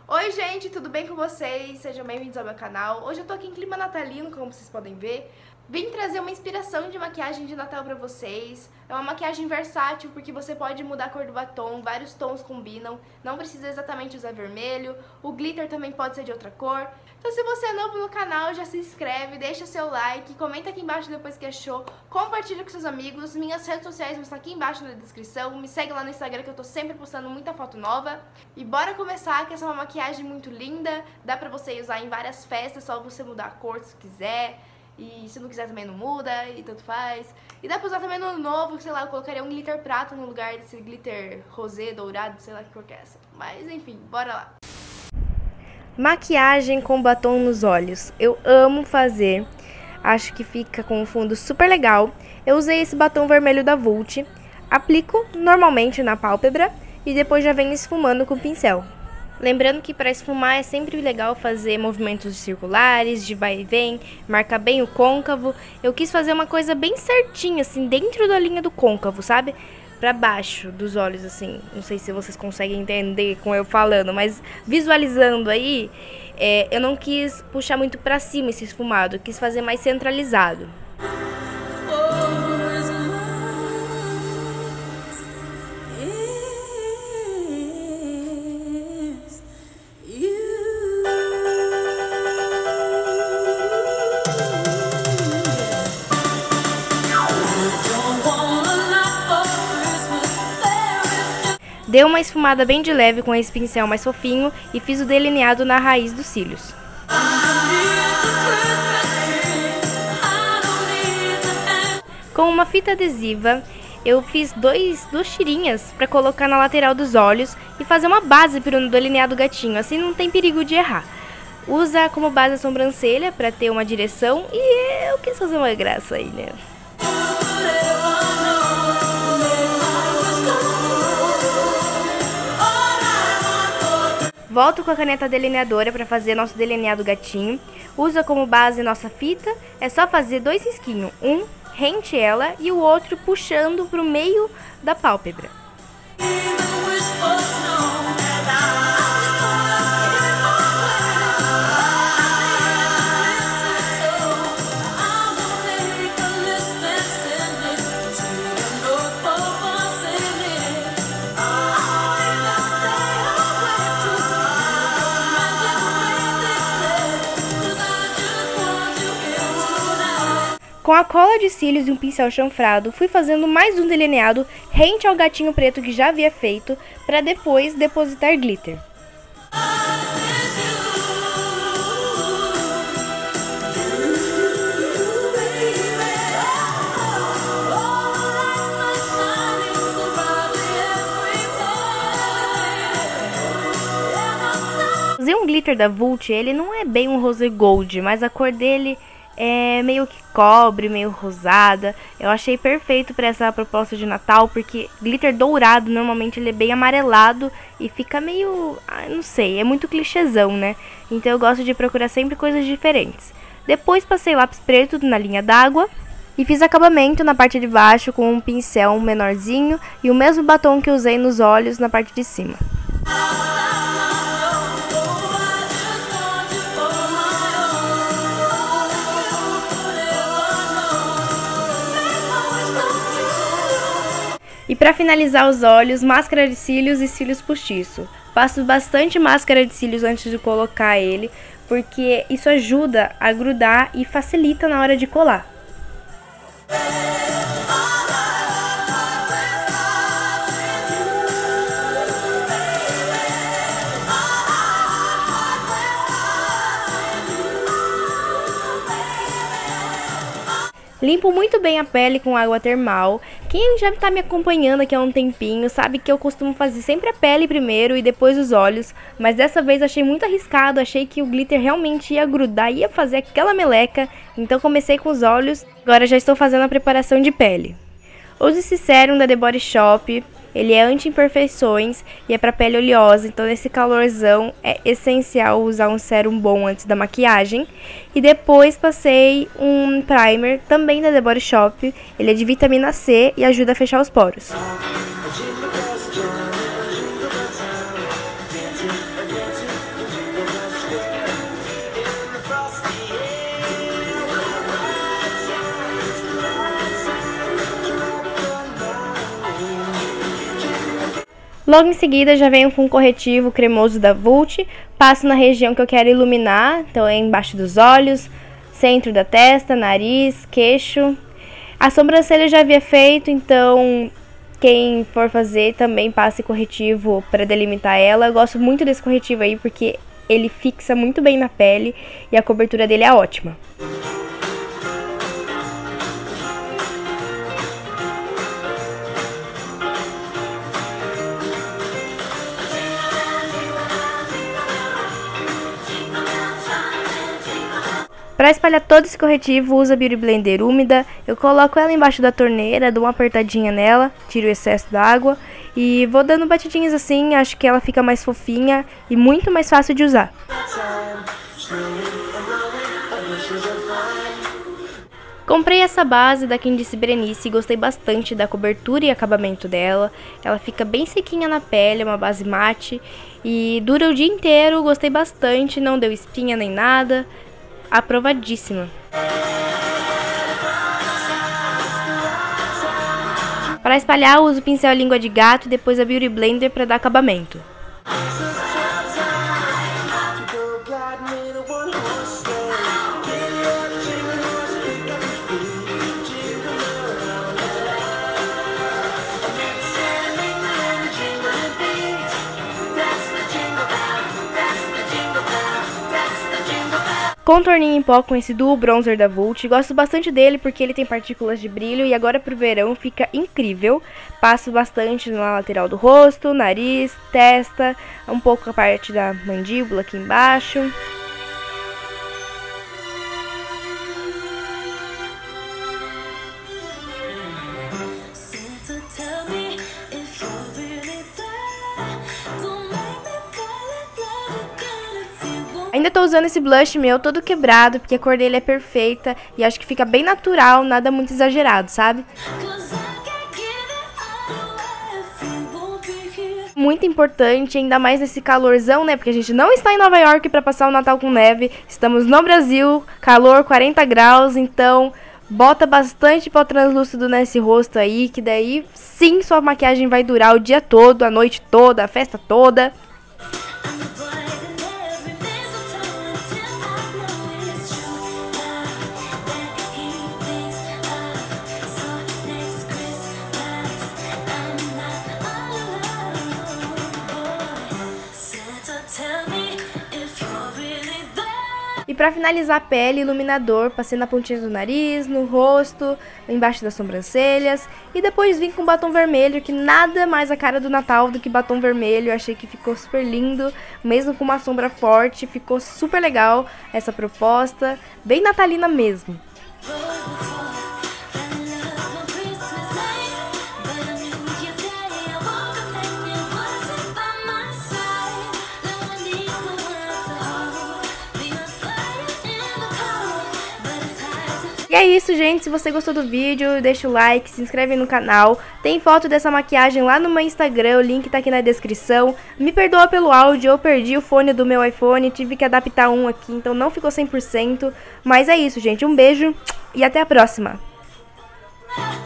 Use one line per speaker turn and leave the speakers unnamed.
Oi gente, tudo bem com vocês? Sejam bem-vindos ao meu canal. Hoje eu tô aqui em clima natalino, como vocês podem ver. Vim trazer uma inspiração de maquiagem de Natal pra vocês. É uma maquiagem versátil, porque você pode mudar a cor do batom, vários tons combinam. Não precisa exatamente usar vermelho, o glitter também pode ser de outra cor. Então se você é novo no canal, já se inscreve, deixa seu like, comenta aqui embaixo depois que achou, compartilha com seus amigos. Minhas redes sociais vão estar aqui embaixo na descrição. Me segue lá no Instagram que eu tô sempre postando muita foto nova. E bora começar, que essa é uma maquiagem muito linda. Dá pra você usar em várias festas, só você mudar a cor se quiser. E se não quiser também não muda, e tanto faz. E dá pra usar também no ano novo, sei lá, eu colocaria um glitter prata no lugar desse glitter rosé, dourado, sei lá que cor que é essa. Mas enfim, bora lá.
Maquiagem com batom nos olhos. Eu amo fazer. Acho que fica com um fundo super legal. Eu usei esse batom vermelho da Vult. Aplico normalmente na pálpebra e depois já venho esfumando com o pincel. Lembrando que para esfumar é sempre legal fazer movimentos circulares, de vai e vem, marcar bem o côncavo. Eu quis fazer uma coisa bem certinha, assim, dentro da linha do côncavo, sabe? Pra baixo dos olhos, assim. Não sei se vocês conseguem entender com eu falando, mas visualizando aí, eu não quis puxar muito pra cima esse esfumado, eu quis fazer mais centralizado. Dei uma esfumada bem de leve com esse pincel mais fofinho e fiz o delineado na raiz dos cílios. Com uma fita adesiva, eu fiz duas tirinhas para colocar na lateral dos olhos e fazer uma base para o delineado gatinho, assim não tem perigo de errar. Usa como base a sobrancelha para ter uma direção e eu quis fazer uma graça aí, né? Volto com a caneta delineadora para fazer nosso delineado gatinho. Usa como base nossa fita. É só fazer dois risquinhos. Um rente ela e o outro puxando para o meio da pálpebra. Com a cola de cílios e um pincel chanfrado, fui fazendo mais um delineado rente ao gatinho preto que já havia feito, para depois depositar glitter. Usei um glitter da Vult, ele não é bem um rose gold, mas a cor dele é meio que cobre, meio rosada. Eu achei perfeito para essa proposta de Natal, porque glitter dourado normalmente ele é bem amarelado e fica meio, não sei, é muito clichêzão, né? Então eu gosto de procurar sempre coisas diferentes. Depois passei lápis preto na linha d'água e fiz acabamento na parte de baixo com um pincel menorzinho e o mesmo batom que usei nos olhos na parte de cima. E para finalizar os olhos, máscara de cílios e cílios postiço. Passo bastante máscara de cílios antes de colocar ele, porque isso ajuda a grudar e facilita na hora de colar. Limpo muito bem a pele com água termal. Quem já está me acompanhando aqui há um tempinho sabe que eu costumo fazer sempre a pele primeiro e depois os olhos, mas dessa vez achei muito arriscado, achei que o glitter realmente ia grudar, ia fazer aquela meleca, então comecei com os olhos, agora já estou fazendo a preparação de pele. Use esse sérum da The Body Shop. Ele é anti-imperfeições e é para pele oleosa, então nesse calorzão é essencial usar um sérum bom antes da maquiagem. E depois passei um primer, também da The Body Shop, ele é de vitamina C e ajuda a fechar os poros. Logo em seguida já venho com o corretivo cremoso da Vult, passo na região que eu quero iluminar, então é embaixo dos olhos, centro da testa, nariz, queixo. A sobrancelha eu já havia feito, então quem for fazer também passe corretivo para delimitar ela. Eu gosto muito desse corretivo aí porque ele fixa muito bem na pele e a cobertura dele é ótima. Para espalhar todo esse corretivo, uso a Beauty Blender úmida. Eu coloco ela embaixo da torneira, dou uma apertadinha nela, tiro o excesso da água e vou dando batidinhas assim, acho que ela fica mais fofinha e muito mais fácil de usar. Comprei essa base da Candice Berenice e gostei bastante da cobertura e acabamento dela. Ela fica bem sequinha na pele, é uma base mate e dura o dia inteiro, gostei bastante, não deu espinha nem nada. Aprovadíssima. Para espalhar, uso o pincel língua de gato e depois a Beauty Blender para dar acabamento. Contorninho em pó com esse Duo Bronzer da Vult. Gosto bastante dele porque ele tem partículas de brilho e agora pro verão fica incrível. Passo bastante na lateral do rosto, nariz, testa, um pouco a parte da mandíbula aqui embaixo. Ainda tô usando esse blush meu todo quebrado, porque a cor dele é perfeita e acho que fica bem natural, nada muito exagerado, sabe? Muito importante, ainda mais nesse calorzão, né? Porque a gente não está em Nova York para passar o Natal com neve, estamos no Brasil, calor 40 graus, então bota bastante pó translúcido nesse rosto aí, que daí sim sua maquiagem vai durar o dia todo, a noite toda, a festa toda. E pra finalizar a pele, iluminador, passei na pontinha do nariz, no rosto, embaixo das sobrancelhas. E depois vim com batom vermelho, que nada mais a cara do Natal do que batom vermelho. Eu achei que ficou super lindo, mesmo com uma sombra forte, ficou super legal essa proposta, bem natalina mesmo. E é isso, gente. Se você gostou do vídeo, deixa o like, se inscreve no canal. Tem foto dessa maquiagem lá no meu Instagram, o link tá aqui na descrição. Me perdoa pelo áudio, eu perdi o fone do meu iPhone, tive que adaptar um aqui, então não ficou 100%. Mas é isso, gente. Um beijo e até a próxima.